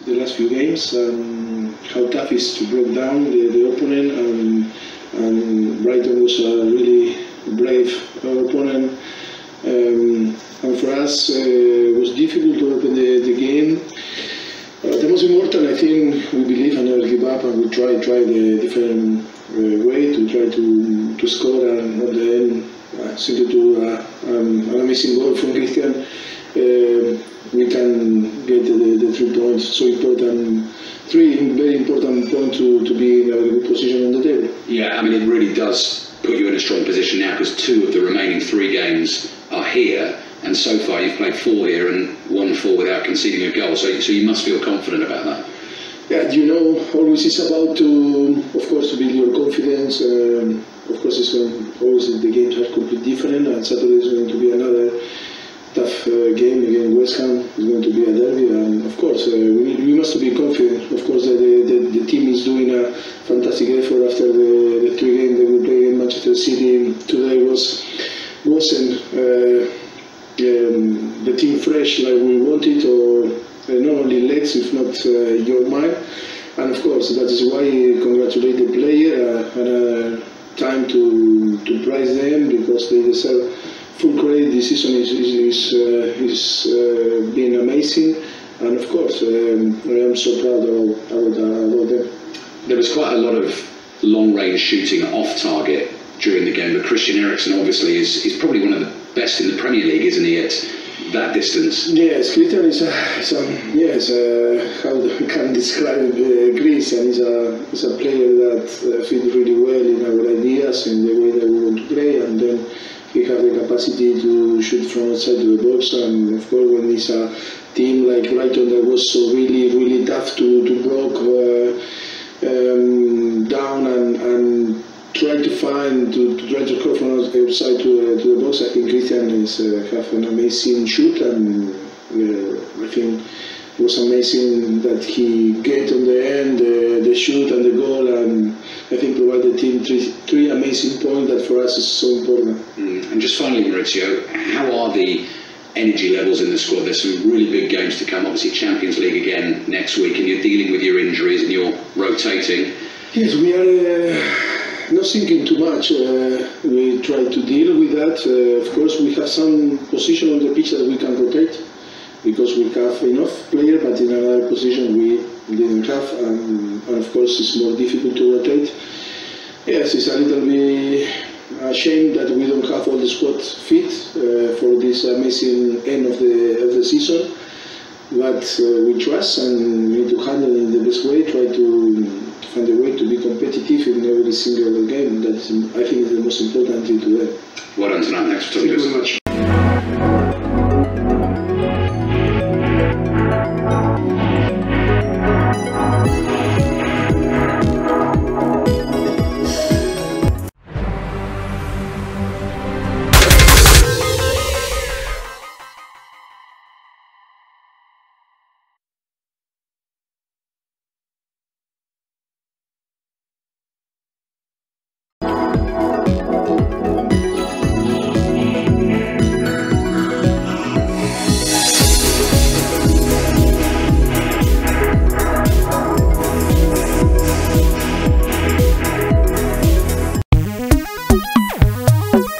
the last few games, and how tough it is to break down the opponent, and Brighton was a really brave opponent, and for us it was difficult to open the game. The most important, I think, we believe and never give up, and we try the different way to try to score, and at the end, simply to an amazing goal from Christian, we can get the 3 points. So important, 3 very important points to be in a good position on the table. Yeah, I mean, it really does put you in a strong position now, because 2 of the remaining 3 games are here. And so far you've played 4 here and won 4 without conceding a goal, so you must feel confident about that. Yeah, you know, always it's about to, of course, to build your confidence. Of course, it's always the games are completely different, and Saturday is going to be another tough game against West Ham. It's going to be a derby, and of course we must be confident. Of course, the team is doing a fantastic effort after the 3 games that we played in Manchester City. Today wasn't the team fresh like we wanted, or not only legs, if not your mind. And of course, that is why I congratulate the player, and time to praise them, because they deserve full credit. This season is been amazing, and of course I am so proud about them. There was quite a lot of long-range shooting off target during the game, but Christian Eriksen obviously is probably one of the best in the Premier League, isn't he, at that distance? Yes, Christian is how I can describe Greece, and he's a player that fits really well in our ideas, in the way that we want to play, and then he has the capacity to shoot from outside the box. And of course, when it's a team like Brighton that was so really tough to block down and try to score from outside to the box, I think Christian have an amazing shoot, and I think it was amazing that he get on the end the shoot and the goal, and I think provided the team three amazing points that for us is so important. And just finally, Maurizio, how are the energy levels in the squad? There's some really big games to come, obviously Champions League again next week, and you're dealing with your injuries and you're rotating. Yes, we are not thinking too much. We try to deal with that. Of course, we have some position on the pitch that we can rotate, because we have enough players, but in another position we didn't have, and of course it's more difficult to rotate. Yes, it's a little bit a shame that we don't have all the squad fit for this amazing end of the season, but we trust, and we need to handle it in the best way, try to find a way to be competitive in every single game. That is, I think, is the most important thing to them. Well done tonight. Thanks for talking to us. Thank you very much.